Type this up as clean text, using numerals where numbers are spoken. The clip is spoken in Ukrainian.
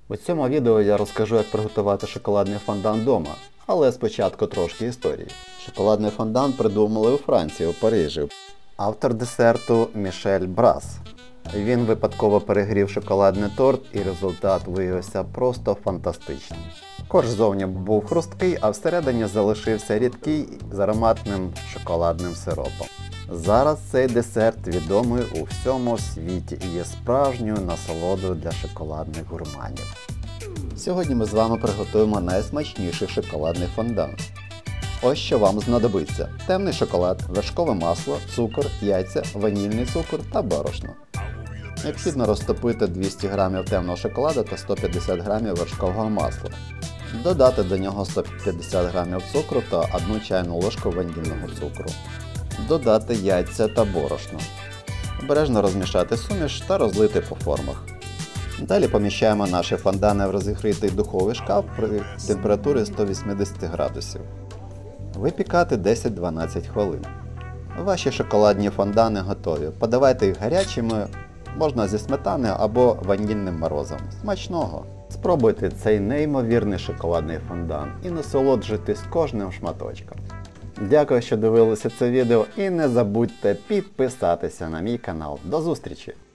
У цьому відео я розкажу, як приготувати шоколадний фондан вдома, але спочатку трошки історії. Шоколадний фондан придумали у Франції, у Парижі. Автор десерту Мішель Брас. Він випадково перегрів шоколадний торт і результат виявився просто фантастичним. Корж зовні був хрусткий, а всередині залишився рідкий з ароматним шоколадним сиропом. Зараз цей десерт відомий у всьому світі і є справжньою насолодою для шоколадних гурманів. Сьогодні ми з вами приготуємо найсмачніший шоколадний фондан. Ось що вам знадобиться: темний шоколад, вершкове масло, цукор, яйця, ванільний цукор та борошно. Необхідно розтопити 200 г темного шоколаду та 150 г вершкового масла. Додати до нього 150 г цукру та 1 чайну ложку ванільного цукру. Додати яйця та борошно. Обережно розмішати суміш та розлити по формах. Далі поміщаємо наші фондани в розігрітий духовий шкаф при температурі 180 градусів. Випікати 10-12 хвилин. Ваші шоколадні фондани готові. Подавайте їх гарячими, можна зі сметаною або ванільним морозом. Смачного! Спробуйте цей неймовірний шоколадний фондан і насолоджуйтесь кожним шматочком. Дякую, що дивилися це відео, і не забудьте підписатися на мій канал. До зустрічі!